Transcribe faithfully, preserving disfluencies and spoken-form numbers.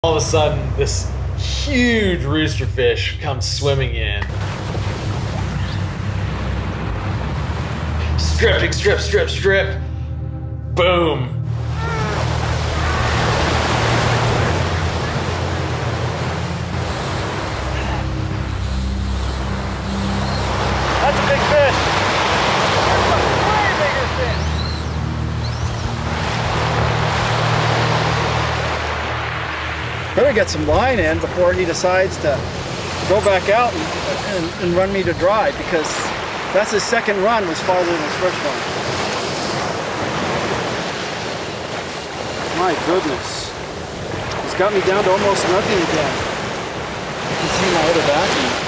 All of a sudden, this huge rooster fish comes swimming in. Stripping, strip, strip, strip. Boom. That's a big fish. That's a way bigger fish. Better get some line in before he decides to go back out and, and, and run me to dry, because that's his second run was farther than his first one. My goodness. He's got me down to almost nothing again. You can see my other vacuum.